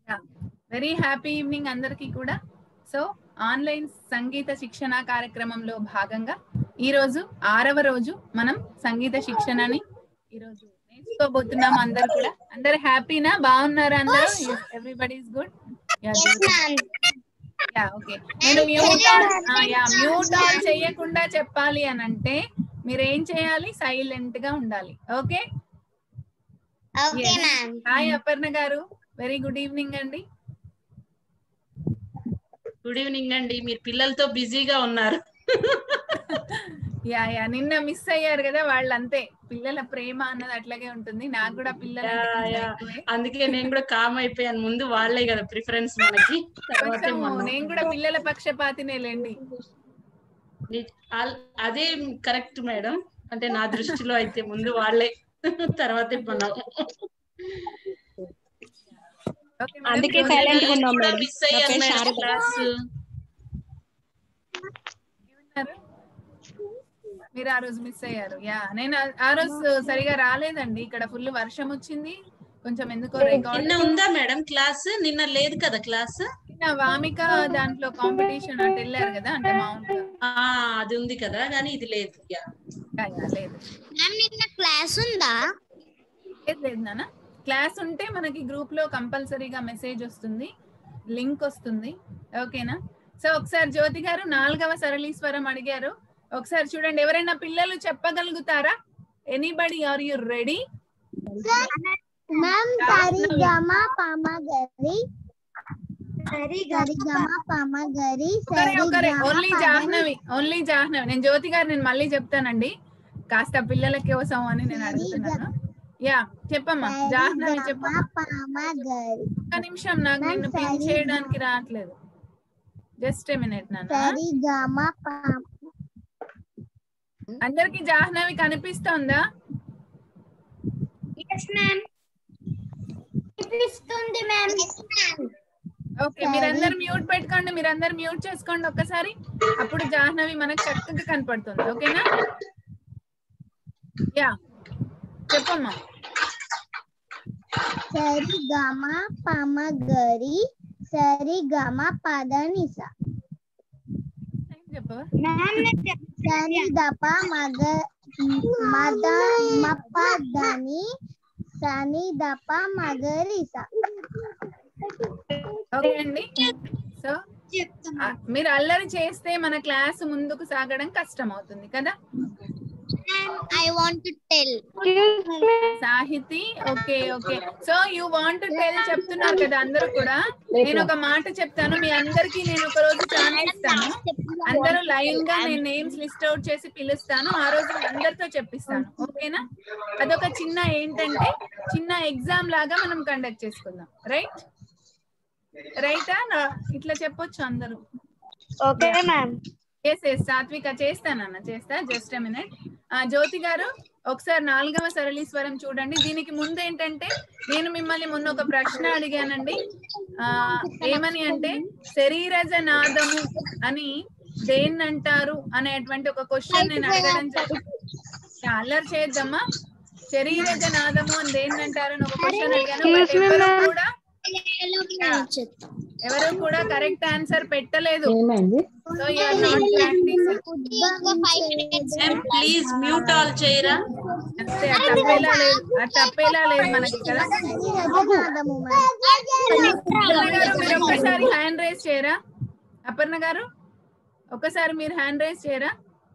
Very happy evening అందరికీ కూడా. So online సంగీత శిక్షణ కార్యక్రమంలో భాగంగా ఈరోజు 6వ రోజు మనం సంగీత శిక్షణని ఈరోజు నేర్చుకోబోతున్నాం. అందరు కూడా అందరు హ్యాపీనా, బాగున్నారా అందరూ? Everybody is good. ఓకే, నేను మ్యూట్ ఆన్ చేయకుండా చెప్పాలి అని అంటే మీరు ఏం చేయాలి? సైలెంట్ గా ఉండాలి. ఓకే. హాయ్ అపర్ణ గారు, వెరీ గుడ్ ఈవినింగ్ అండి. గుడ్ ఈవినింగ్ అండి. మీరు పిల్లలతో బిజీగా ఉన్నారు. నిన్న మిస్ అయ్యారు కదా వాళ్ళు. అంతే, పిల్లల ప్రేమ అన్నది అట్లాగే ఉంటుంది. నాకు కూడా పిల్లలు అందుకే నేను కూడా కామ్ అయిపోయాను. ముందు వాళ్ళే కదా ప్రిఫరెన్స్ మనకి. నేను కూడా పిల్లల పక్షపాతినే లేండి. అదే కరెక్ట్ మేడం. అంటే నా దృష్టిలో అయితే ముందు వాళ్ళే, తర్వాతే మనం. అందుకే సైలెంట్ గా ఉన్నాం మేడం. మిస్ అయ్యాను మేడం క్లాస్. మీరు ఆ రోజు మిస్ అయ్యారు. నేను ఆ రోజు సరిగా రాలేదండి. ఇక్కడ ఫుల్ వర్షం వచ్చింది. కొంచెం ఎందుకో నిన్న ఉందా మేడం క్లాస్? నిన్న లేదు కదా క్లాస్. నిన్న వామిక దాంట్లో కాంపిటీషన్ అంటే వెళ్ళారు కదా, అంటే మామూలుగా అది ఉంది కదా, కానీ ఇది లేదు. లేదు నిన్న క్లాస్ ఉందా? లేదు నాన్న. క్లాస్ ఉంటే మనకి గ్రూప్ లో కంపల్సరీగా మెసేజ్ వస్తుంది, లింక్ వస్తుంది. ఓకేనా? సో ఒకసారి జ్యోతి గారు 4వ సరళీస్వరం అడిగారు. ఒకసారి చూడండి, ఎవరైనా పిల్లలు చెప్పగలుగుతారా? Anybody, are you ready? Only Jahnavi. నేను జ్యోతి గారు నేను మళ్ళీ చెప్తానండి, కాస్త పిల్లల కోసం అని నేను అడుగుతున్నాను. చెప్పమ్మా జాహ్నవి, చెప్ప. ఒక్క నిమిషం, నాకు నిన్ను పిన్ చేయడానికి రావట్లేదు. జస్ట్ ఏ మినిట్ నాన్న. అందరికి జాహ్నవి కనిపిస్తుందా? ఓకే, మీరందరు మ్యూట్ పెట్టుకోండి. మీరందరు మ్యూట్ చేసుకోండి ఒక్కసారి. అప్పుడు జాహ్నవి మనకు చక్కగా కనపడుతుంది. ఓకేనా? చెప్పమ్మా. సరి గమ పమ గరి సరి గమ పద నిస. సరి దప మగ మద మప దని సని దప మగరిస. ఓకే అండి. సో మీరు అల్లరి చేస్తే మన క్లాస్ ముందుకు సాగడం కష్టం అవుతుంది కదా. I want to tell. Sahithi, okay okay. So you want to tell చెప్తున్నారు కదా అందరూ కూడా. నేను ఒక మాట చెప్తాను, మీ అందరికి నేను ఒక రోజు ఛాన్స్ ఇస్తాను. అందరూ లైన్ గా నేను నేమ్స్ లిస్ట్ అవుట్ చేసి పిలుస్తాను. ఆ రోజు అందరితో చెప్పిస్తాను. ఓకేనా? అదొక చిన్న ఏంటంటే చిన్న ఎగ్జామ్ లాగా మనం కండక్ట్ చేసుకుందాం. రైటా? ఇట్లా చెప్పొచ్చు అందరూ. Okay ma'am. సాత్విక చేస్తానన్న, చేస్తా. Just a minute. జ్యోతి గారు ఒకసారి 4వ సరళీస్వరం చూడండి. దీనికి ముందు ఏంటంటే నేను మిమ్మల్ని మొన్న ఒక ప్రశ్న అడిగానండి. ఏమని అంటే శరీరజ నాదము అని దేన్నంటారు అనేటువంటి ఒక క్వశ్చన్ నేను అడగడం జరిగింది. అల్లరి చేద్దామా? శరీరజ నాదము అని దేన్నంటారు అని ఒక క్వశ్చన్ అడిగాను. బట్ ఎవరు కూడా కరెక్ట్ ఆన్సర్ పెట్టలేదు. So you are not practising. Please mute all చేయరా? అంతే, తప్పేలా లేదు మనకి కదా. మీరు ఒక్కసారి హ్యాండ్ రైజ్ చేయరా? అపర్ణ గారు ఒక్కసారి మీరు హ్యాండ్ రైజ్ చేయరా?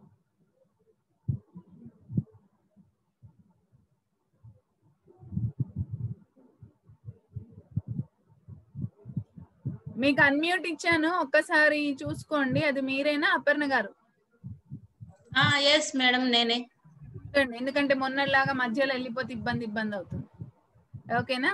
మీకు అన్మ్యూట్ ఇచ్చాను, ఒక్కసారి చూసుకోండి. అది మీరేనా అపర్ణ గారు? ఎస్ మేడం, నేనే. ఎందుకంటే మొన్నలాగా మధ్యలో వెళ్ళిపోతే ఇబ్బంది అవుతుంది. ఓకేనా?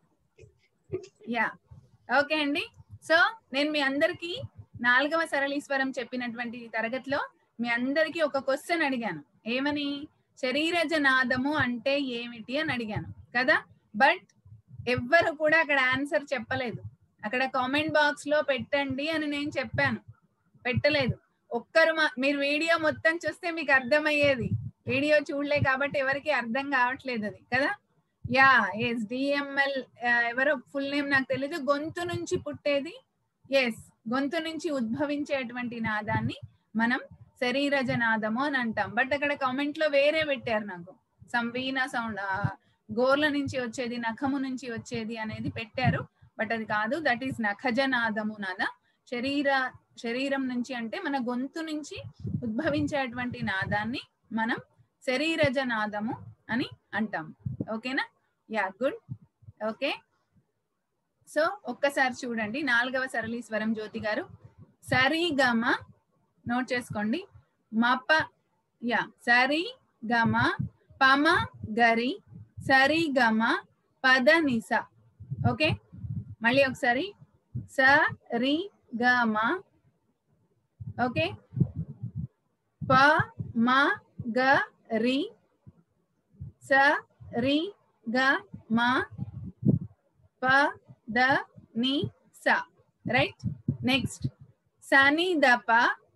ఓకే అండి. సో నేను మీ అందరికి 4వ సరళీస్వరం చెప్పినటువంటి తరగతిలో మీ అందరికి ఒక క్వశ్చన్ అడిగాను. ఏమని? శరీరజ నాదము అంటే ఏమిటి అని అడిగాను కదా. బట్ ఎవ్వరు కూడా అక్కడ ఆన్సర్ చెప్పలేదు. అక్కడ కామెంట్ బాక్స్ లో పెట్టండి అని నేను చెప్పాను, పెట్టలేదు. ఒక్కరు మీరు వీడియో మొత్తం చూస్తే మీకు అర్థమయ్యేది. వీడియో చూడలే కాబట్టి ఎవరికి అర్థం కావట్లేదు అది కదా. యా ఎస్ డిఎంఎల్ ఎవరో ఫుల్ నేమ్ నాకు తెలీదు. గొంతు నుంచి పుట్టేది, ఎస్ గొంతు నుంచి ఉద్భవించేటువంటి నాదాన్ని మనం శరీరజ నాదము అని అంటాం. బట్ అక్కడ కామెంట్ లో వేరే పెట్టారు నాకు, సంవీణ సౌండ్, గోర్ల నుంచి వచ్చేది, నఖము నుంచి వచ్చేది అనేది పెట్టారు. బట్ అది కాదు, దట్ ఈస్ నఖజ నాదము నాద. శరీరం నుంచి అంటే మన గొంతు నుంచి ఉద్భవించేటువంటి నాదాన్ని మనం శరీరజ నాదము అని అంటాం. ఓకేనా? Yeah good. ఓకే, సో ఒక్కసారి చూడండి 4వ సరళి స్వరం జ్యోతి గారు. సరి గమ నోట్ చేసుకోండి. మప, యా సరి గమ పమ గరి సరి గమ పద నిస. ఓకే, మళ్ళీ ఒకసారి సరి గమ, ఓకే, ప మ గ రి స రి గ మ ప ద ని స. రైట్. నెక్స్ట్ సని ద ప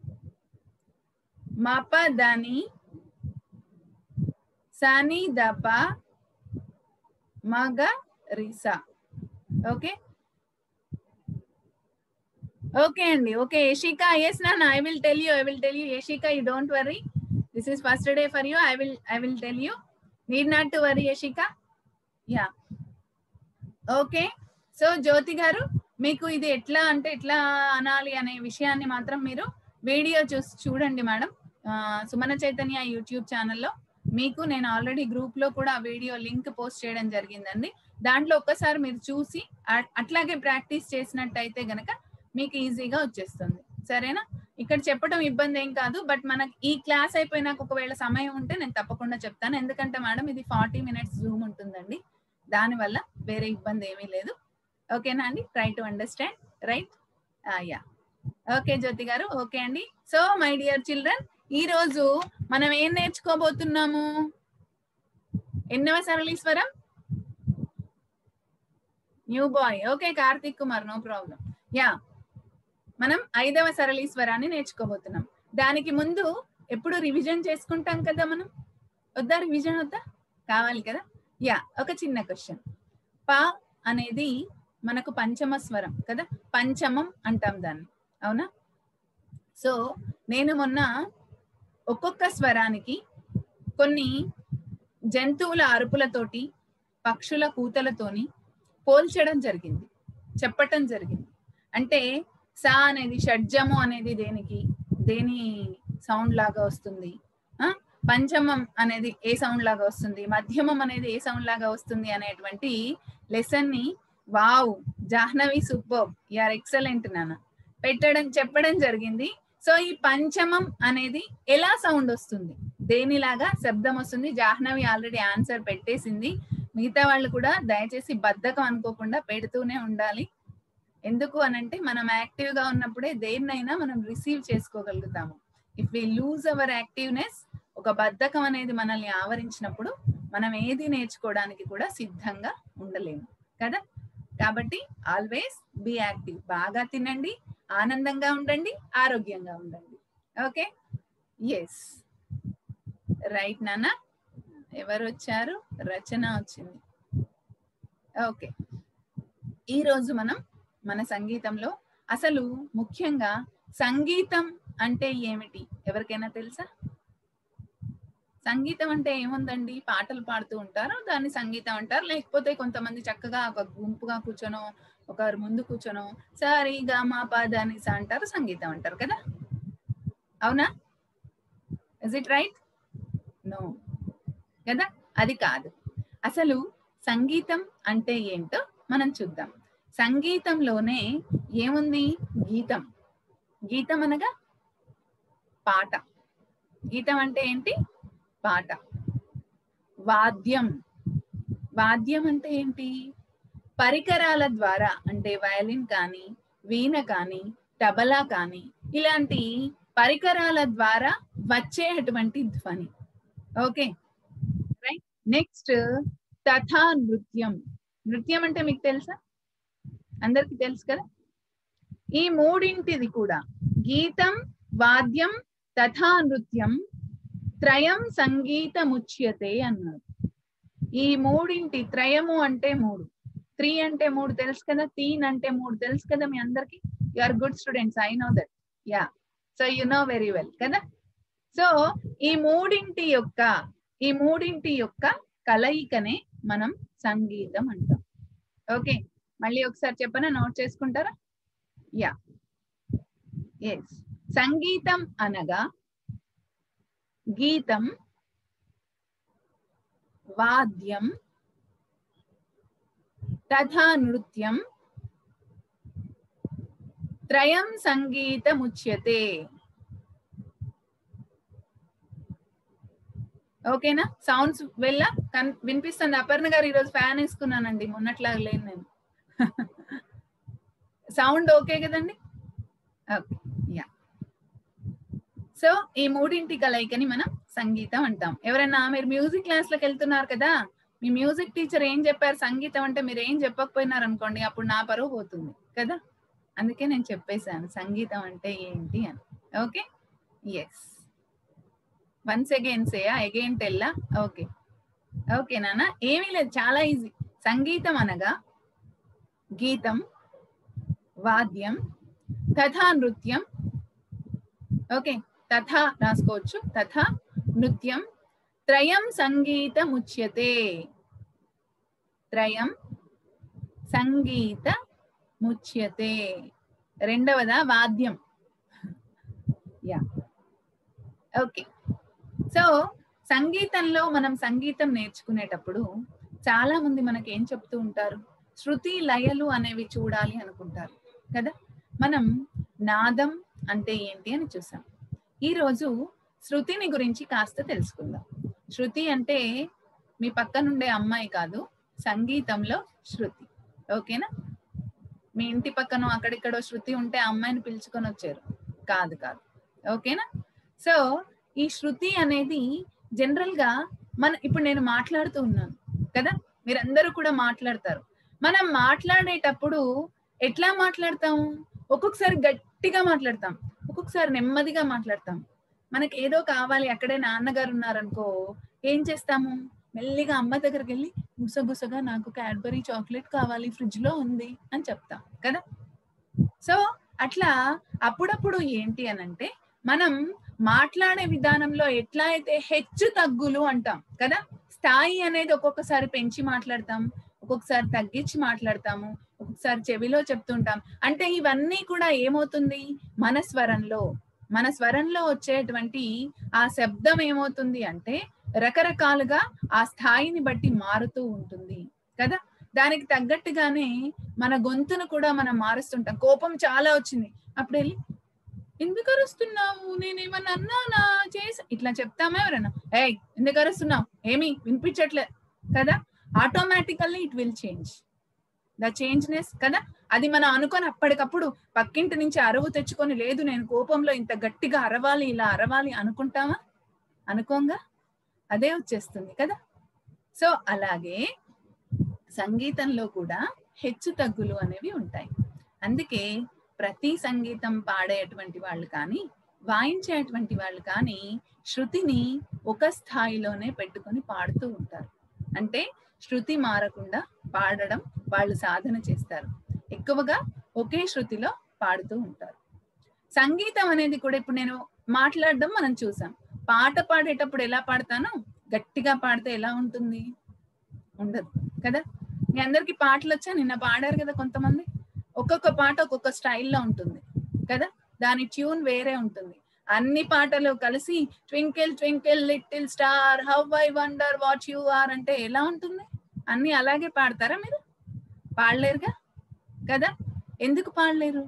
మ ప ద ని సని ద ప మ గ రి స. ఓకే, ఓకే అండి. ఓకే యశిక, ఎస్ నాన్న, I will tell you Yashika, you don't worry, this is first day for you. I will tell you, need not to worry Yashika. Yeah, okay. So Jyothi గారు, మీకు ఇది ఎట్లా అంటే ఎట్లా అనాలి అనే విషయాన్ని మాత్రం మీరు వీడియో చూడండి మేడం. సుమన చైతన్య యూట్యూబ్ ఛానల్లో మీకు నేను ఆల్రెడీ గ్రూప్ లో కూడా ఆ వీడియో లింక్ పోస్ట్ చేయడం జరిగిందండి. దాంట్లో ఒక్కసారి మీరు చూసి అట్లాగే ప్రాక్టీస్ చేసినట్టయితే గనక మీకు ఈజీగా వచ్చేస్తుంది. సరేనా? ఇక్కడ చెప్పడం ఇబ్బంది ఏం కాదు. బట్ మనకి ఈ క్లాస్ అయిపోయినాక ఒకవేళ సమయం ఉంటే నేను తప్పకుండా చెప్తాను. ఎందుకంటే మేడం ఇది 40 minutes జూమ్ ఉంటుందండి, దానివల్ల వేరే ఇబ్బంది ఏమీ లేదు. ఓకేనా అండి? Try to understand, right? Yeah, okay Jyothi గారు. ఓకే అండి. సో మై డియర్ చిల్డ్రన్, ఈ రోజు మనం ఏం నేర్చుకోబోతున్నాము? ఎన్నవ సరళీస్వరం? New boy. Okay Karthik Kumar, no problem. Yeah, మనం 5వ సరళీస్వరాన్ని నేర్చుకోబోతున్నాం. దానికి ముందు ఎప్పుడు రివిజన్ చేసుకుంటాం కదా మనం. వద్దా రివిజన్? వద్దా? కావాలి కదా. యా, ఒక చిన్న క్వశ్చన్. ప అనేది మనకు పంచమ స్వరం కదా, పంచమం అంటాం దాన్ని, అవునా? సో నేను మొన్న ఒక్కొక్క స్వరానికి కొన్ని జంతువుల అరుపులతోటి, పక్షుల కూతలతోని పోల్చడం జరిగింది, చెప్పటం జరిగింది. అంటే సా అనేది షడ్జము అనేది దేని సౌండ్ లాగా వస్తుంది, పంచమం అనేది ఏ సౌండ్ లాగా వస్తుంది, మధ్యమం అనేది ఏ సౌండ్ లాగా వస్తుంది అనేటువంటి లెసన్ ని, వావ్ జాహ్నవి సూపర్, యార్ ఎక్సలెంట్ నాన్న, చెప్పడం జరిగింది. సో ఈ పంచమం అనేది ఎలా సౌండ్ వస్తుంది, దేనిలాగా శబ్దం వస్తుంది? జాహ్నవి ఆల్రెడీ ఆన్సర్ పెట్టేసింది. మిగతా వాళ్ళు కూడా దయచేసి బద్ధకం అనుకోకుండా పెడుతూనే ఉండాలి. ఎందుకు అనంటే మనం యాక్టివ్ గా ఉన్నప్పుడే దేన్నైనా మనం రిసీవ్ చేసుకోగలుగుతాము. If we lose our activeness, ఒక బద్ధకం అనేది మనల్ని ఆవరించినప్పుడు మనం ఏది నేర్చుకోవడానికి కూడా సిద్ధంగా ఉండలేము కదా. కాబట్టి ఆల్వేస్ బి యాక్టివ్. బాగా తినండి, ఆనందంగా ఉండండి, ఆరోగ్యంగా ఉండండి. ఓకే, ఎస్ రైట్ నాన్న. ఎవరు వచ్చారు? రచన వచ్చింది. ఓకే, ఈరోజు మనం మన సంగీతంలో అసలు ముఖ్యంగా సంగీతం అంటే ఏమిటి ఎవరికైనా తెలుసా? సంగీతం అంటే ఏముందండి? పాటలు పాడుతూ ఉంటారు, దాన్ని సంగీతం అంటారు. లేకపోతే కొంతమంది చక్కగా ఒక గుంపుగా కూర్చొనో, ఒకరు ముందు కూర్చొనో సరి గ మ ప ద ని స అంటారు, సంగీతం అంటారు కదా. అవునా? Is it right? నో కదా, అది కాదు. అసలు సంగీతం అంటే ఏంటో మనం చూద్దాం. సంగీతంలోనే ఏముంది? గీతం. గీతం అనగా పాట. గీతం అంటే ఏంటి? పాట. వాద్యం. వాద్యం అంటే ఏంటి? పరికరాల ద్వారా, అంటే వయలిన్ కానీ, వీణ కానీ, తబలా కానీ, ఇలాంటి పరికరాల ద్వారా వచ్చేటువంటి ధ్వని. Okay right. నెక్స్ట్ తథా నృత్యం. నృత్యం అంటే మీకు తెలుసా? అందరికి తెలుసు కదా. ఈ మూడింటిది కూడా గీతం, వాద్యం, తథా నృత్యం త్రయం సంగీతముచ్యతే అన్నారు. ఈ మూడింటి త్రయము అంటే 3, 3 అంటే 3 తెలుసు కదా, తీన్ అంటే 3 తెలుసు కదా మీ అందరికి. You are good students, I know that. Yeah, so you know very well కదా. సో ఈ మూడింటి యొక్క కలయికనే మనం సంగీతం అంటాం. ఓకే, మళ్ళీ ఒకసారి చెప్పనా, నోట్ చేసుకుంటారా? Yeah, yes. సంగీతం అనగా గీతం, వాద్యం తథా నృత్యం త్రయం సంగీతముచ్యతే. ఓకేనా? సౌండ్స్ వినిపిస్తుంది? అపర్ణ గారు ఈరోజు ఫ్యాన్ వేసుకున్నానండి, మొన్నట్లాగా లేను నేను. సౌండ్ ఓకే కదండి? Okay, yeah. సో ఈ మూడింటి కలయికని మనం సంగీతం అంటాం. ఎవరైనా మీరు మ్యూజిక్ క్లాస్లకు వెళ్తున్నారు కదా, మీ మ్యూజిక్ టీచర్ ఏం చెప్పారు సంగీతం అంటే, మీరు ఏం చెప్పకపోయినారు అనుకోండి, అప్పుడు నా పరువు పోతుంది కదా. అందుకే నేను చెప్పేశాను సంగీతం అంటే ఏంటి అని. Okay, yes. వన్స్ అగైన్ సేయా, అగైన్ టెల్లా. ఓకే, ఓకే నాన్న, ఏమీ లేదు, చాలా ఈజీ. సంగీతం అనగా గీతం, వాద్యం తథా నృత్యం. ఓకే, తథా రాసుకోవచ్చు, తథా నృత్యం త్రయం సంగీతముచ్యతే. త్రయం సంగీతముచ్యతే. రెండవదా వాద్యం. Yeah, okay. సో సంగీతంలో మనం సంగీతం నేర్చుకునేటప్పుడు చాలా మంది మనకి ఏం చెప్తూ ఉంటారు, శృతి లయలు అనేవి చూడాలి అనుకుంటారు కదా. మనం నాదం అంటే ఏంటి అని చూసాం. ఈరోజు శృతిని గురించి కాస్త తెలుసుకుందాం. శృతి అంటే మీ పక్కనుండే అమ్మాయి కాదు, సంగీతంలో శృతి. ఓకేనా? మీ ఇంటి పక్కన అక్కడిక్కడో శృతి ఉంటే అమ్మాయిని పిలుచుకొని వచ్చారు కాదు, కాదు. ఓకేనా? సో ఈ శృతి అనేది జనరల్ గా ఇప్పుడు నేను మాట్లాడుతూ ఉన్నాను కదా, మీరందరూ కూడా మాట్లాడతారు. మనం మాట్లాడేటప్పుడు ఎట్లా మాట్లాడతాము? ఒక్కొక్కసారి గట్టిగా మాట్లాడతాం, ఒక్కొక్కసారి నెమ్మదిగా మాట్లాడతాం. మనకి ఏదో కావాలి, అక్కడే నాన్నగారు ఉన్నారనుకో, ఏం చేస్తాము? మెల్లిగా అమ్మ దగ్గరికి వెళ్ళి గుసగుసగా నాకు క్యాడ్బరీ చాక్లెట్ కావాలి, ఫ్రిడ్జ్ లో ఉంది అని చెప్తాం కదా. సో అట్లా అప్పుడప్పుడు ఏంటి అనంటే, మనం మాట్లాడే విధానంలో ఎట్లా అయితే హెచ్చు తగ్గులు అంటాం కదా, స్థాయి అనేది ఒక్కొక్కసారి పెంచి మాట్లాడతాం, ఒక్కొక్కసారి తగ్గించి మాట్లాడతాము, ఒక్కొక్కసారి చెవిలో చెప్తుంటాం. అంటే ఇవన్నీ కూడా ఏమవుతుంది, మన స్వరంలో వచ్చేటువంటి ఆ శబ్దం ఏమవుతుంది అంటే రకరకాలుగా ఆ స్థాయిని బట్టి మారుతూ ఉంటుంది కదా. దానికి తగ్గట్టుగానే మన గొంతును కూడా మనం మారుస్తుంటాం. కోపం చాలా వచ్చింది, అప్పుడు వెళ్ళి ఎందుకు అరుస్తున్నావు, నేనేమన్నా అన్నానా, చేసి ఇట్లా చెప్తామా ఎవరన్నా? ఏయ్ ఎందుకు అరుస్తున్నావు, ఏమి వినిపించట్లేదు కదా. Automatically it will change the changeness కదా. అది మనం అనుకొని అప్పటికప్పుడు పక్కింటి నుంచి అరువు తెచ్చుకొని, లేదు నేను కోపంలో ఇంత గట్టిగా అరవాలి, ఇలా అరవాలి అనుకుంటామా? అనుకోంగా, అదే వచ్చేస్తుంది కదా. సో అలాగే సంగీతంలో కూడా హెచ్చు తగ్గులు అనేవి ఉంటాయి. అందుకే ప్రతి సంగీతం పాడేటువంటి వాళ్ళు కానీ వాయించేటువంటి వాళ్ళు కానీ శృతిని ఒక స్థాయిలోనే పెట్టుకొని పాడుతూ ఉంటారు. అంటే శృతి మారకుండా పాడడం వాళ్ళు సాధన చేస్తారు. ఎక్కువగా ఒకే శృతిలో పాడుతూ ఉంటారు. సంగీతం అనేది కూడా ఇప్పుడు నేను మాట్లాడడం మనం చూసాం. పాట పాడేటప్పుడు ఎలా పాడతానో గట్టిగా పాడితే ఎలా ఉంటుంది? ఉండదు కదా. మీ అందరికి పాటలు వచ్చా? నిన్న పాడారు కదా కొంతమంది. ఒక్కొక్క పాట ఒక్కొక్క స్టైల్లో ఉంటుంది కదా, దాని ట్యూన్ వేరే ఉంటుంది. అన్ని పాటలు కలిసి twinkle twinkle little star how I wonder what you are అంటే ఎలా ఉంటుంది? అన్ని అలాగే పాడతారా మీరు? పాడలేరుగా కదా. ఎందుకు పాడలేరు?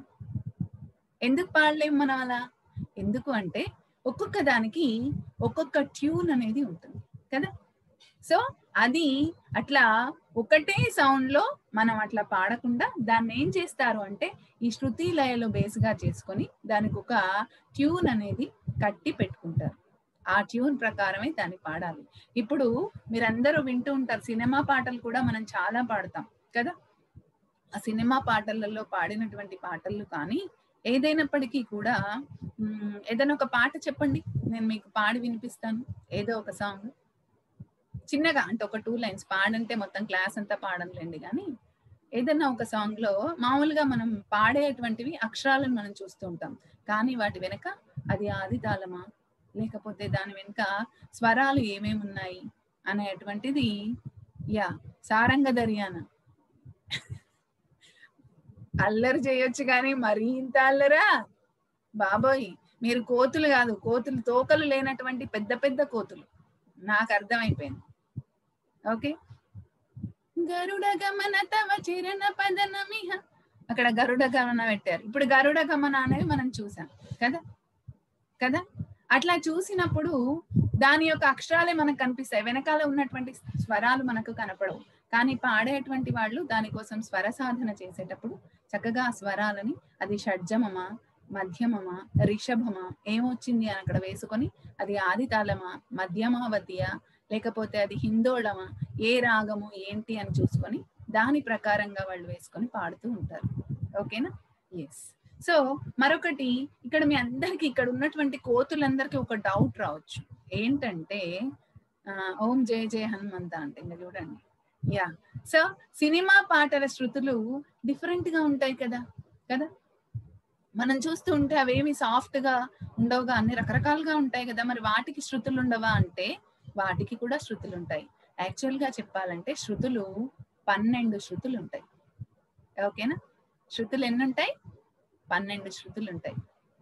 ఎందుకు పాడలేము మనం అలా? ఎందుకు అంటే ఒక్కొక్క దానికి ఒక్కొక్క ట్యూన్ అనేది ఉంటుంది కదా. సో అది అట్లా ఒకటే సౌండ్ లో మనం అట్లా పాడకుండా దాన్ని ఏం చేస్తారు అంటే ఈ శృతి లయలో బేస్గా చేసుకొని దానికి ఒక ట్యూన్ అనేది కట్టి పెట్టుకుంటారు. ఆ ట్యూన్ ప్రకారమే దాన్ని పాడాలి. ఇప్పుడు మీరందరూ వింటూ ఉంటారు, సినిమా పాటలు కూడా మనం చాలా పాడతాం కదా. ఆ సినిమా పాటలలో పాడినటువంటి పాటలు కానీ ఏదైనప్పటికీ కూడా ఏదైనా ఒక పాట చెప్పండి, నేను మీకు పాడి వినిపిస్తాను. ఏదో ఒక సాంగ్ చిన్నగా అంటే ఒక 2 లైన్స్ పాడంటే మొత్తం క్లాస్ అంతా పాడనులేండి, కానీ ఏదైనా ఒక సాంగ్ లో మామూలుగా మనం పాడేటువంటివి అక్షరాలను మనం చూస్తూ ఉంటాం, కానీ వాటి వెనక అది ఆది తాళమా లేకపోతే దాని వెనుక స్వరాలు ఏమేమి ఉన్నాయి అనేటువంటిది సారంగ దర్యాన అల్లరి చేయొచ్చు కానీ మరీ ఇంత అల్లరా బాబోయ్. మీరు కోతులు కాదు, కోతులు తోకలు లేనటువంటి పెద్ద పెద్ద కోతులు, నాకు అర్థమైపోయింది. ఓకే, గరుడ గమన తవ చిరణ పదనమిహ, అక్కడ గరుడ గమన పెట్టారు. ఇప్పుడు గరుడ గమన అనేది మనం చూసాం కదా కదా. అట్లా చూసినప్పుడు దాని యొక్క అక్షరాలే మనకు కనిపిస్తాయి, వెనకాల ఉన్నటువంటి స్వరాలు మనకు కనపడవు. కానీ పాడేటువంటి వాళ్ళు దానికోసం స్వర సాధన చేసేటప్పుడు చక్కగా ఆ స్వరాలని అది షడ్జమమా మధ్యమమా రిషభమా ఏమొచ్చింది అని అక్కడ వేసుకొని అది ఆది తాళమా మధ్యమావతియా లేకపోతే అది హిందోళమా ఏ రాగము ఏంటి అని చూసుకొని దాని ప్రకారంగా వాళ్ళు వేసుకొని పాడుతూ ఉంటారు. ఓకేనా? ఎస్. సో మరొకటి, ఇక్కడ మీ అందరికి ఇక్కడ ఉన్నటువంటి కోతులందరికీ ఒక డౌట్ రావచ్చు, ఏంటంటే ఓం జయ జయ హనుమంత అంటే ఇంకా చూడండి. సో సినిమా పాటల శృతులు డిఫరెంట్ గా ఉంటాయి కదా కదా. మనం చూస్తూ ఉంటే అవేమి సాఫ్ట్ గా ఉండవుగా, అన్ని రకరకాలుగా ఉంటాయి కదా. మరి వాటికి శృతులు ఉండవా అంటే వాటికి కూడా శృతులు ఉంటాయి. యాక్చువల్ గా చెప్పాలంటే శృతులు 12 శృతులు ఉంటాయి. ఓకేనా? శృతులు ఎన్ని ఉంటాయి? 12 శృతులు ఉంటాయి.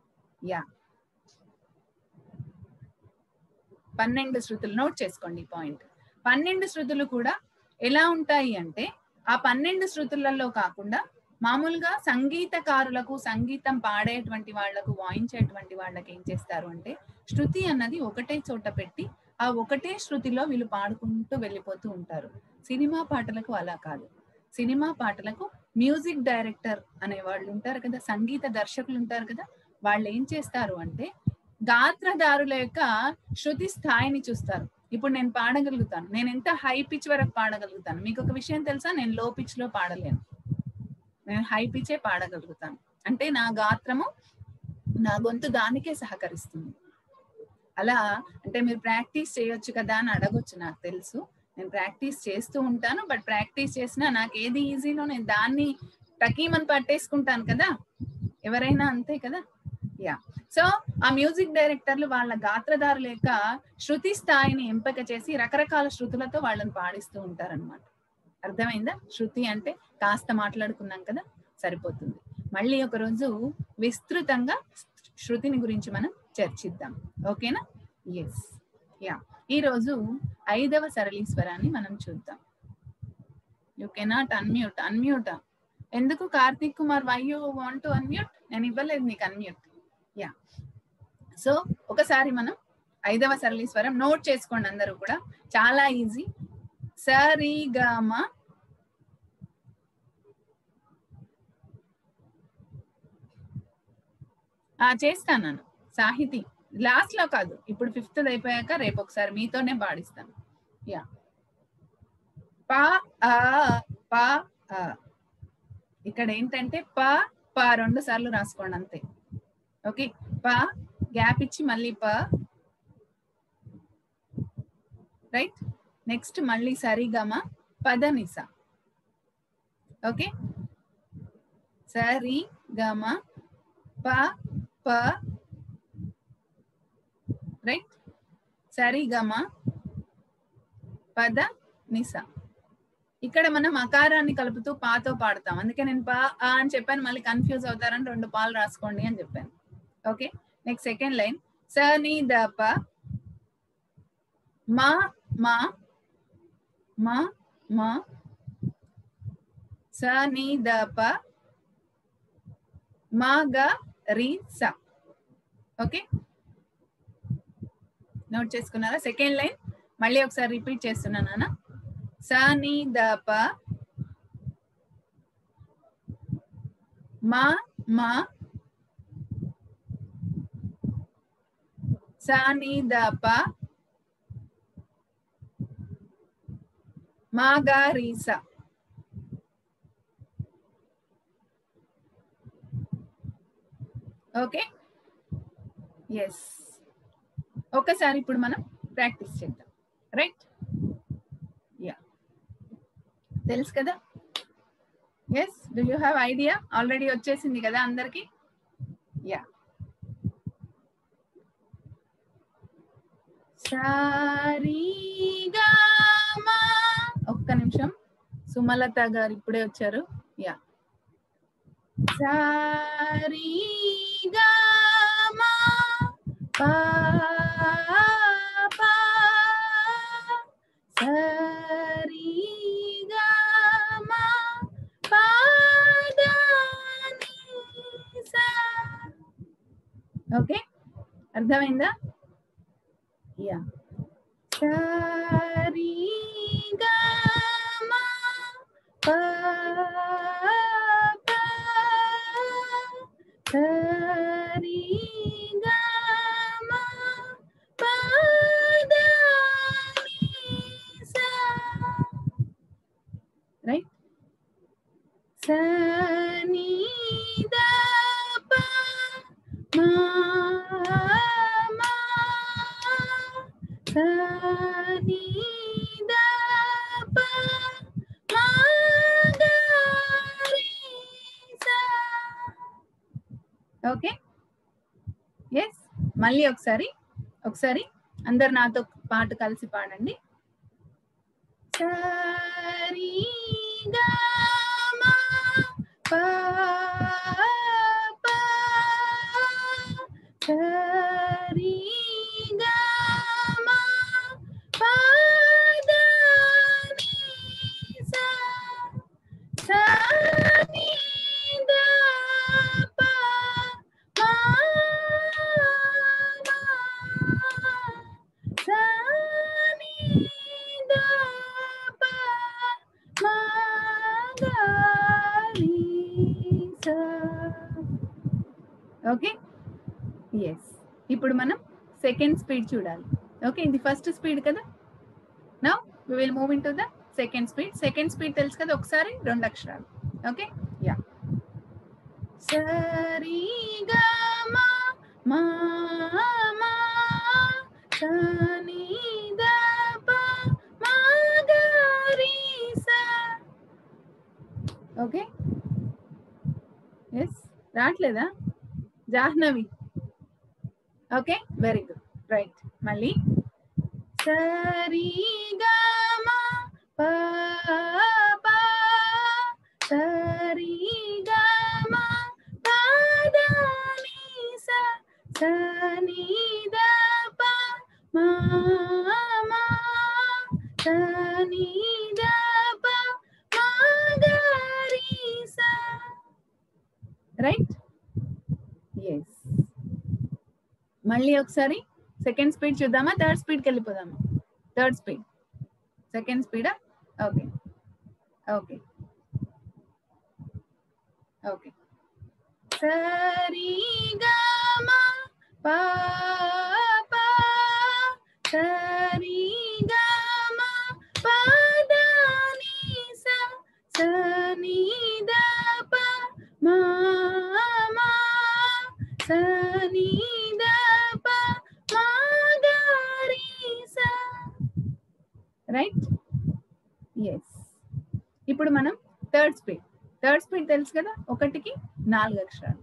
12 శృతులు నోట్ చేసుకోండి ఈ పాయింట్. 12 శృతులు కూడా ఎలా ఉంటాయి అంటే ఆ 12 శృతులలో కాకుండా మామూలుగా సంగీతకారులకు, సంగీతం పాడేటువంటి వాళ్లకు, వాయించేటువంటి వాళ్ళకి ఏం చేస్తారు అంటే శృతి అన్నది ఒకటే చోట పెట్టి ఆ ఒకటే శృతిలో వీళ్ళు పాడుకుంటూ వెళ్ళిపోతూ ఉంటారు. సినిమా పాటలకు అలా కాదు. సినిమా పాటలకు మ్యూజిక్ డైరెక్టర్ అనే వాళ్ళు ఉంటారు కదా, సంగీత దర్శకులు ఉంటారు కదా, వాళ్ళు ఏం చేస్తారు అంటే గాత్రదారుల యొక్క శృతి స్థాయిని చూస్తారు. ఇప్పుడు నేను పాడగలుగుతాను, నేను ఎంత హై పిచ్ వరకు పాడగలుగుతాను. మీకు ఒక విషయం తెలుసా, నేను లో పిచ్ లో పాడలేను, నేను హై పిచ్చే పాడగలుగుతాను. అంటే నా గాత్రము, నా గొంతు దానికే సహకరిస్తుంది. అలా అంటే మీరు ప్రాక్టీస్ చేయొచ్చు కదా అని అడగొచ్చు, నాకు తెలుసు. నేను ప్రాక్టీస్ చేస్తూ ఉంటాను, బట్ ప్రాక్టీస్ చేసినా నాకు ఏది ఈజీలో నేను దాన్ని టకీమని పట్టేసుకుంటాను కదా, ఎవరైనా అంతే కదా. సో ఆ మ్యూజిక్ డైరెక్టర్లు వాళ్ళ గాత్రదారుల యొక్క శృతి స్థాయిని ఎంపిక చేసి రకరకాల శృతులతో వాళ్ళని పాడిస్తూ ఉంటారన్నమాట. అర్థమైందా? శృతి అంటే కాస్త మాట్లాడుకున్నాం కదా, సరిపోతుంది. మళ్ళీ ఒక రోజు విస్తృతంగా శృతిని గురించి మనం చర్చిద్దాం. ఓకేనా? ఎస్. ఈ రోజు 5వ సరళీస్వరాన్ని మనం చూద్దాం. You cannot unmute. అన్మ్యూట్ ఎందుకు Karthik Kumar? Why you want to unmute? నేను ఇవ్వలేదు నీకు అన్మ్యూట్. సో ఒకసారి మనం 5వ సరళీస్వరం నోట్ చేసుకోండి అందరూ కూడా, చాలా ఈజీ. సరి గమ చేస్తాను సాహితీ, లాస్ట్ లో కాదు, ఇప్పుడు 5th అయిపోయాక రేపు ఒకసారి మీతోనే పాడిస్తాను. ప ఆ ప ఆ. ఇక్కడ ఏంటంటే ప ప 2 సార్లు రాసుకోండి అంతే. ఓకే, ప గ్యాప్ ఇచ్చి మళ్ళీ ప, రైట్. నెక్స్ట్ మళ్ళీ సరిగమ పదనిస. ఓకే, సరి గమ ప ప, రైట్, సరిగమ పద నిస. ఇక్కడ మనం అకారాన్ని కలుపుతూ పాతో పాడతాం, అందుకే నేను పా ఆ అని చెప్పాను, మళ్ళీ కన్ఫ్యూజ్ అవుతారని 2 పాలు రాసుకోండి అని చెప్పాను. ఓకే, నెక్స్ట్ సెకండ్ లైన్ స ని ద ప మా మా మా మా స ని ద ప మా గ రి స. ఓకే, నోట్ చేసుకున్నారా? సెకండ్ లైన్ మళ్ళీ ఒకసారి రిపీట్ చేస్తున్నానా. స ని ద ప మా మా స ని ద ప మా గ రి స. Okay, yes. ఒకసారి ఇప్పుడు మనం ప్రాక్టీస్ చేద్దాం, రైట్. తెలుసు కదా? Yes, do you have idea? Already వచ్చేసింది కదా అందరికి? యా. సారీగామా. ఒక్క నిమిషం, సుమలత గారు ఇప్పుడే వచ్చారు. యా. సారీగామా పాపా సరిగమా పాదనిసా. ఓకే, అర్థమైందా? యా. సరిగమా పాపా సరిగమా పాదనిసా. రైట్. సనిదప మామా సనిదప మాగరిసా. Okay, yes. మళ్ళీ ఒకసారి అందరు నాతో పాటు కలిసి పాడండి. సరిగమా పాపా సరిగమా పాదనిసా సనిదప మామా సనిదప మాగరిసా. Okay, yes. ఇప్పుడు మనం సెకండ్ స్పీడ్ చూడాలి. ఓకే, ఇది ఫస్ట్ స్పీడ్ కదా. Now we will move into the second speed. Second speed తెలుసు కదా, ఒకసారి 2 అక్షరాలు. Okay, yeah. సరిగమా మామా సనిదప మాగరిసా. Okay, yes. రావట్లేదా Jahnavi? Okay, very good. Right. మళ్ళీ సరిగమా పాపా సరిగమా పాదనిసా సనిదప మామా సనిదప మాగరిసా. రైట్. ఎస్. మళ్ళీ ఒకసారి సెకండ్ స్పీడ్ చూద్దామా, థర్డ్ స్పీడ్కి వెళ్ళిపోదామా? Third speed. సెకండ్ స్పీడా? Okay okay okay. సరిగమా పాపా సరిగమా పాదనిసా సనిదప మామా సనిదప మాగరిసా. రైట్. ఎస్. ఇప్పుడు మనం థర్డ్ స్పీడ్ తెలుసు కదా, 1కి 4 అక్షరాలు.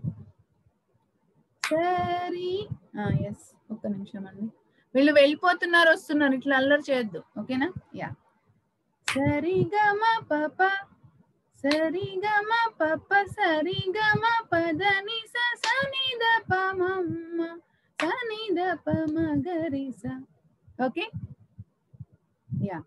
సరి. ఎస్, ఒక్క నిమిషం అండి, వీళ్ళు వెళ్ళిపోతున్నారు వస్తున్నారు, ఇట్లా అల్లరి చేయొద్దు. ఓకేనా? యా. సరిగమ పప సరిగమ పప సరిగమ పదనిస సనిదప మమ్మ సనిదప మగరిస. Okay, yeah.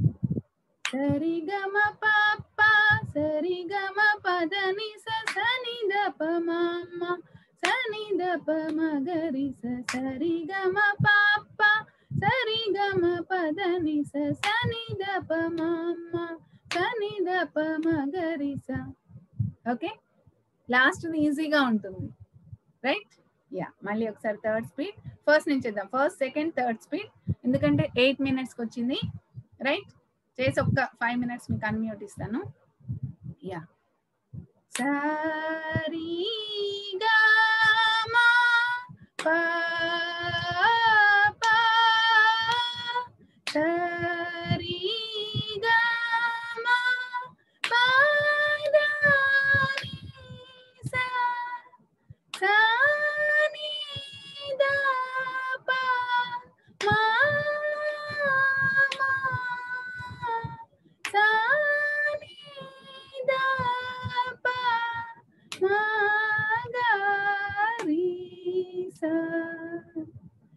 సరిగమ పప సరిగమ పదనిస సనిదప మమ్మ సనిదప మగరిస సరిగమ పప సరిగమ పదనిస సనిదప మమ్మ సనిదప మగరిస. ఓకే, లాస్ట్ ఈజీగా ఉంటుంది. రైట్. యా. మళ్ళీ ఒకసారి థర్డ్ స్పీడ్ ఫస్ట్ నుంచి చేద్దాం. First, second, third speed. ఎందుకంటే 8 minutesకి వచ్చింది. రైట్. చేసి ఒక్క 5 minutes మీకు అన్మ్యూట్ ఇస్తాను. యా. సరిగమా పాపా సరిగమా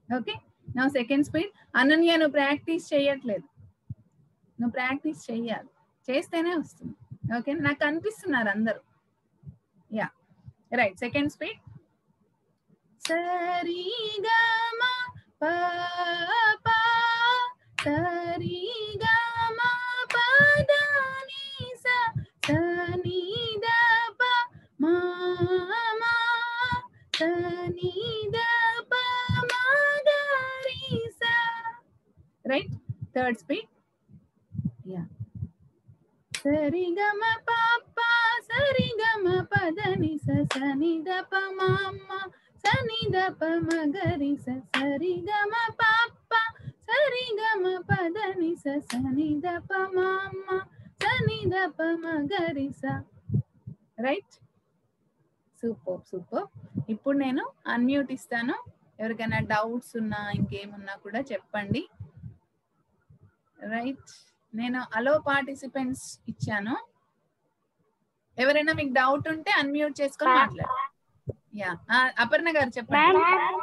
ఓకే, నా సెకండ్ స్పీడ్. అనన్య నువ్వు ప్రాక్టీస్ చేయట్లేదు, నువ్వు ప్రాక్టీస్ చెయ్యాలి, చేస్తేనే వస్తుంది. ఓకే, నాకు కనిపిస్తున్నారు అందరూ. Yeah right, second speed. సరిగమ పప సరిగమ పదని స సనిదప మామ సనిదప మగరి స. Right, third speed. యా సరిగమ పప సరిగమ పదని స సనిదప మామ సనిదప మగరి స సరిగమ పప సరిగమ పదని స సనిదప మామ సనిదప మగరి స. Right, super super. ఇప్పుడు నేను అన్మ్యూట్ ఇస్తాను, ఎవరికైనా డౌట్స్ ఉన్నా ఇంకేమున్నా కూడా చెప్పండి. రైట్, నేను అలో పార్టిసిపెంట్స్ ఇచ్చాను, ఎవరైనా మీకు డౌట్ ఉంటే అన్మ్యూట్ చేసుకొని మాట్లాడండి. యా అపర్ణ గారు చెప్పండి.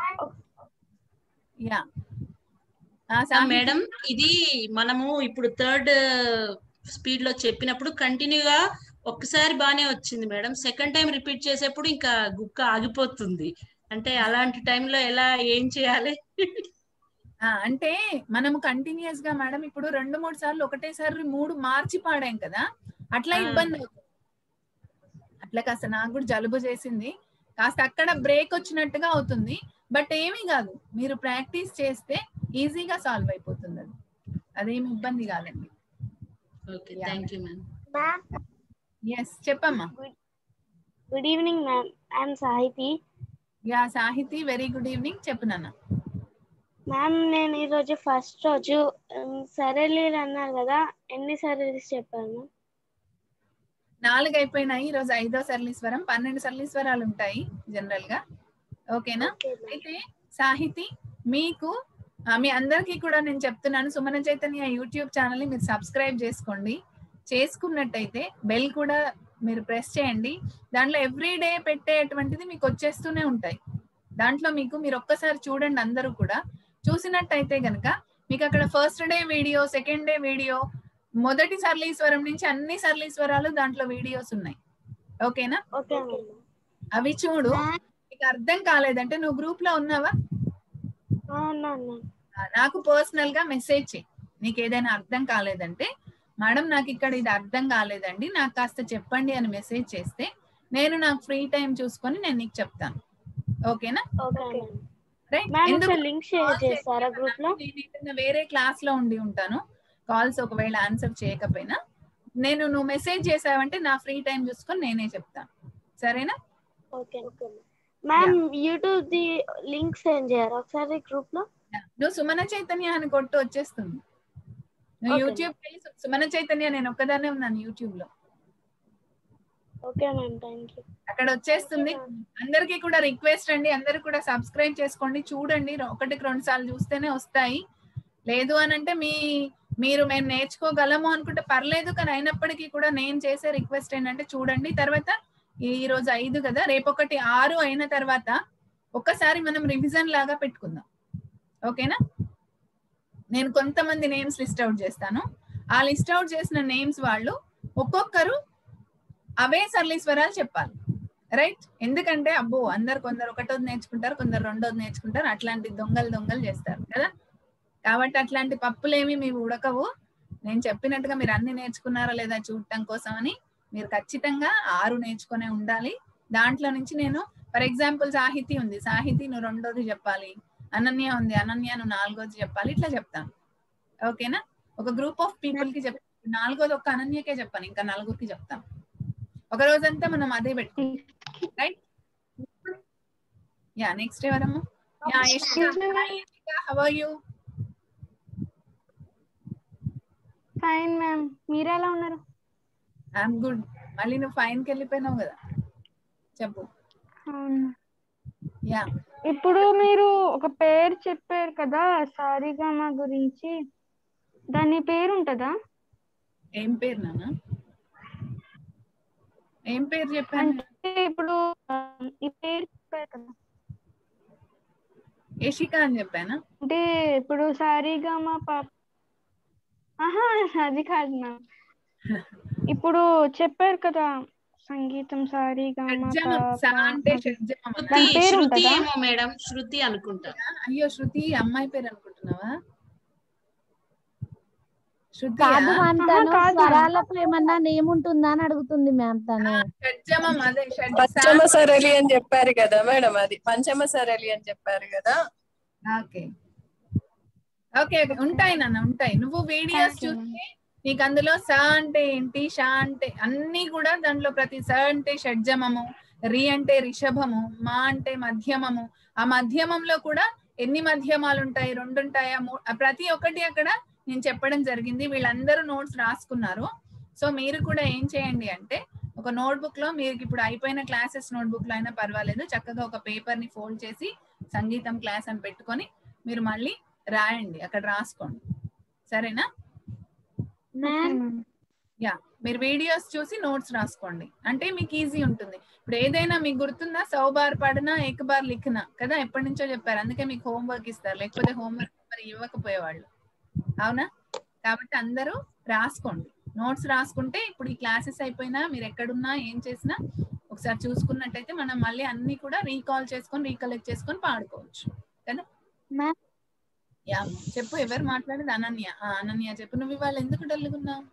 యా మేడం, ఇది మనము ఇప్పుడు థర్డ్ స్పీడ్ లో చెప్పినప్పుడు కంటిన్యూగా ఒక్కసారి బానే వచ్చింది మేడం, సెకండ్ టైం రిపీట్ చేసేప్పుడు ఇంకా గుక్క ఆగిపోతుంది. అంటే అలాంటి టైంలో ఎలా ఏం చేయాలి? అంటే మనము కంటిన్యూస్ గా మేడం ఇప్పుడు 2-3 సార్లు ఒకటేసారి 3 మార్చి పాడాం కదా, అట్లా ఇబ్బంది అవుతుంది. అట్లా కాస్త నాకు కూడా జలుబు చేసింది, కాస్త అక్కడ బ్రేక్ వచ్చినట్టుగా అవుతుంది. బట్ ఏమీ కాదు, మీరు ప్రాక్టీస్ చేస్తే ఈజీగా సాల్వ్ అయిపోతుంది, అది అదేమి ఇబ్బంది కాదండి. Okay, thank you ma'am. ఎస్ చెప్పమ్మా. Good evening ma'am, I'm Sahithi. Yeah Sahithi, very good evening. చెప్పు నాన్న. మ్యామ్ నేను ఈరోజు ఫస్ట్ రోజు సరేలీలు అన్నారు కదా, ఎన్ని సరేలీస్ చెప్పారు? 4 అయిపోయినాయి, ఈరోజు 5వ సరళీస్వరం. 12 సరళీస్వరాలు ఉంటాయి జనరల్ గా. ఓకేనా? అయితే సాహితి, మీకు మీ అందరికీ కూడా నేను చెప్తున్నాను, సుమన చైతన్య యూట్యూబ్ ఛానల్ ని మీరు సబ్స్క్రైబ్ చేసుకోండి. చేసుకున్నట్టయితే బెల్ కూడా మీరు ప్రెస్ చేయండి. దాంట్లో ఎవ్రీడే పెట్టేటువంటిది మీకు వచ్చేస్తూనే ఉంటాయి. దాంట్లో మీకు మీరు ఒక్కసారి చూడండి, అందరూ కూడా చూసినట్టయితే గనక మీకు అక్కడ first day video, second day video, మొదటి సరళీస్వరం నుంచి అన్ని సరళీస్వరాలు దాంట్లో వీడియోస్ ఉన్నాయి. ఓకేనా? అవి చూడు. నీకు అర్థం కాలేదంటే నువ్వు గ్రూప్ లో ఉన్నావా? నాకు పర్సనల్ గా మెసేజ్ చేయి, నీకు ఏదైనా అర్థం కాలేదంటే, మేడం నాకు ఇక్కడ ఇది అర్థం కాలేదండి, నాకు కాస్త చెప్పండి అని మెసేజ్ చేస్తే నేను నాకు ఫ్రీ టైం చూసుకొని నేను నీకు చెప్తాను. ఓకేనా? నేను వేరే క్లాస్ లో ఉండి ఉంటాను, కాల్స్ ఒకవేళ ఆన్సర్ చేయకపోయినా నువ్వు మెసేజ్ చేసావంటే నా ఫ్రీ టైం చూసుకొని నేనే చెప్తాను. సరేనా? Ma'am YouTube the link send చేయరా ఒకసారి గ్రూప్ లో? నువ్వు సుమన చైతన్య అని కొట్టు, వచ్చేస్తుంది. నువ్వు యూట్యూబ్ సుమన చైతన్య, నేను ఒక్కదానే ఉన్నాను యూట్యూబ్ లో. Okay ma'am, thank you. అక్కడ వచ్చేస్తుంది. అందరికీ కూడా రిక్వెస్ట్ అండి, అందరూ కూడా సబ్స్క్రైబ్ చేసుకోండి, చూడండి. 1-2 సార్లు చూస్తేనే వస్తాయి. లేదు అని అంటే మీరు మేము నేర్చుకోగలము అనుకుంటే పర్లేదు, కానీ అయినప్పటికీ కూడా నేను చేసే రిక్వెస్ట్ ఏంటంటే చూడండి. తర్వాత ఈ రోజు 5 కదా, రేపు 6 అయిన తర్వాత ఒక్కసారి మనం రివిజన్ లాగా పెట్టుకుందాం. ఓకేనా? నేను కొంతమంది నేమ్స్ లిస్ట్ అవుట్ చేస్తాను, ఆ లిస్ట్ అవుట్ చేసిన నేమ్స్ వాళ్ళు ఒక్కొక్కరు అవే సరళీస్వరాలు చెప్పాలి. రైట్? ఎందుకంటే అబ్బో కొందరు 1వ నేర్చుకుంటారు, కొందరు 2వ నేర్చుకుంటారు, అట్లాంటి దొంగలు చేస్తారు కదా. కాబట్టి అట్లాంటి పప్పులేమి మీరు ఉడకవు. నేను చెప్పినట్టుగా మీరు అన్ని నేర్చుకున్నారా లేదా చూడటం కోసం అని మీరు ఖచ్చితంగా 6 నేర్చుకునే ఉండాలి. దాంట్లో నుంచి నేను ఫర్ ఎగ్జాంపుల్ సాహితీ ఉంది, సాహితీ నువ్వు 2వది చెప్పాలి. అనన్య ఉంది, అనన్య నువ్వు 4వది చెప్పాలి. ఇట్లా చెప్తాను. ఓకేనా? ఒక గ్రూప్ ఆఫ్ పీపుల్ కి చెప్తాను. 4వది ఒక్క అనన్యకే చెప్పాను, ఇంకా 4గురికి చెప్తాను. ఒక రోజంతా మనం అదే పెట్టుకుంటాం. రైట్? యా నెక్స్ట్ ఎవరమ్మా? Yeah Yashika, how are you? Fine ma'am, మీరు ఎలా ఉన్నారు? I'm good. మళ్ళీ నువ్వు ఫైన్ కి వెళ్ళిపోయినావు కదా, చెప్పు. యా ఇప్పుడు మీరు ఒక పేరు చెప్పారు కదా సారిగమ గురించి, దాని పేరు ఉంటదా? ఏం పేరు నాన్న? ఏం పేరు చెప్పాను? అంటే ఇప్పుడు ఈ పేరు చెప్పారు కదా, యశిక అని చెప్పానా? అంటే ఇప్పుడు సారీగామా అది కాదు మ్యామ్. ఇప్పుడు చెప్పారు కదా సంగీతం సారీగామా షడ్జమం. సా అంటే షడ్జమం అన్న. దాని పేరు శృతి ఉంటుందా? ఏమో మేడం, శృతి అనుకుంటా. అయ్యో శృతి అమ్మాయి పేరు అనుకుంటున్నావా? శృతి కాదు మ్యామ్, తను కాదు. స్వరాలకు ఏమన్నా నేమ్ ఉంటుందా అని అడుగుతుంది మ్యామ్ తను. షడ్జమం అదే పంచమ సరళి అని చెప్పారు కదా మేడం, అది పంచమ సరళి అని చెప్పారు కదా. ఓకే ఓకే ఉంటాయి నాన్న, ఉంటాయి. నువ్వు వీడియోస్ చూస్తే నీకు అందులో స అంటే ఏంటి, ష అంటే అన్ని కూడా దాంట్లో ప్రతి స అంటే షడ్జమము, రి అంటే రిషభము, మా అంటే మధ్యమము. ఆ మధ్యమంలో కూడా ఎన్ని మధ్యమాలు ఉంటాయి, 2 ఉంటాయా, ప్రతి ఒక్కటి అక్కడ నేను చెప్పడం జరిగింది. వీళ్ళందరూ నోట్స్ రాసుకున్నారు. సో మీరు కూడా ఏం చేయండి అంటే ఒక నోట్బుక్ లో, మీరు ఇప్పుడు అయిపోయిన క్లాసెస్ నోట్బుక్ లో అయినా పర్వాలేదు, చక్కగా ఒక పేపర్ ని ఫోల్డ్ చేసి సంగీతం క్లాస్ అని పెట్టుకొని మీరు మళ్ళీ రాయండి, అక్కడ రాసుకోండి. సరేనా? యా, మీరు వీడియోస్ చూసి నోట్స్ రాసుకోండి, అంటే మీకు ఈజీ ఉంటుంది. ఇప్పుడు ఏదైనా మీకు గుర్తుందా, 100 బార్ పడనా 1 బార్ లిఖనా కదా, ఎప్పటి నుంచో చెప్పారు. అందుకే మీకు హోంవర్క్ ఇస్తారు, లేకపోతే హోంవర్క్ మరి ఇవ్వకపోయేవాళ్ళు. అవునా? కాబట్టి అందరూ రాసుకోండి, నోట్స్ రాసుకుంటే ఇప్పుడు ఈ క్లాసెస్ అయిపోయినా మీరు ఎక్కడున్నా ఏం చేసినా ఒకసారి చూసుకున్నట్టయితే మనం మళ్ళీ అన్ని కూడా రీకాల్ చేసుకొని రీకలెక్ట్ చేసుకొని పాడుకోవచ్చు కదా. యా చెప్పు, ఎవరు మాట్లాడేది? అనన్య. అనన్య చెప్పు, నువ్వు ఇవాళ ఎందుకు డల్గున్నావు?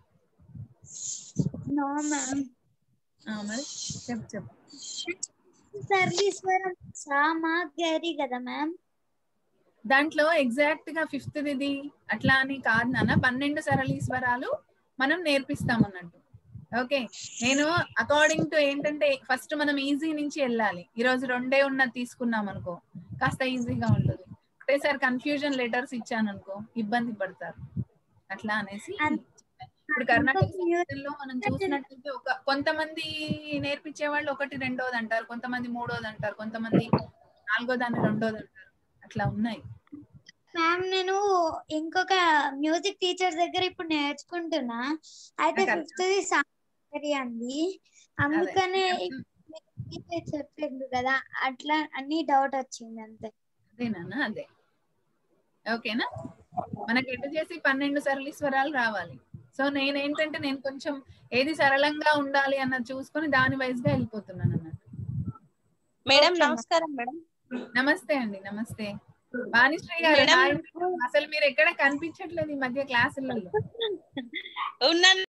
మరి చెప్పు. సరళీశ్వరం సామాగ్రి కదా మ్యామ్. దాంట్లో ఎగ్జాక్ట్ గా 5th ఇది అట్లా అని కాదు నాన్న, 12 సరళీస్వరాలు మనం నేర్పిస్తాం అన్నట్టు. ఓకే, నేను అకార్డింగ్ టు ఏంటంటే ఫస్ట్ మనం ఈజీ నుంచి వెళ్ళాలి. ఈరోజు 2 ఉన్నది తీసుకున్నాం అనుకో, కాస్త ఈజీగా ఉంటుంది. ఒకటేసారి కన్ఫ్యూజన్ లెటర్స్ ఇచ్చాను అనుకో ఇబ్బంది పడతారు, అట్లా అనేసి. ఇప్పుడు కర్ణాటక సంగీతంలో మనం చూసినట్లయితే కొంతమంది నేర్పించే వాళ్ళు 1, 2వ అంటారు, కొంతమంది 3వ అంటారు, కొంతమంది 4వ దాన్ని 2వ అంటారు, అట్లా ఉన్నాయి. మ్యామ్ నేను ఇంకొక మ్యూజిక్ టీచర్ దగ్గర ఇప్పుడు నేర్చుకుంటున్నా. అయితే 5th సామాగ్రి అంది, అందుకనే చెప్పలేదు కదా, అట్లా అన్ని డౌట్ వచ్చింది అంతే. అదేనా? అదే ఓకేనా. మనకి ఎటు చేసి 12 సరళీస్వరాలు రావాలి. సో నేనేంటంటే నేను కొంచెం ఏది సరళంగా ఉండాలి అన్నది చూసుకొని దాని వైజ్ గా వెళ్ళిపోతున్నాను అన్నట్టు. మేడం నమస్కారం మేడం. నమస్తే అండి, నమస్తే. వాణిశ్రీ గారు, అసలు మీరు ఎక్కడ కనిపించట్లేదు ఈ మధ్య క్లాసులలో.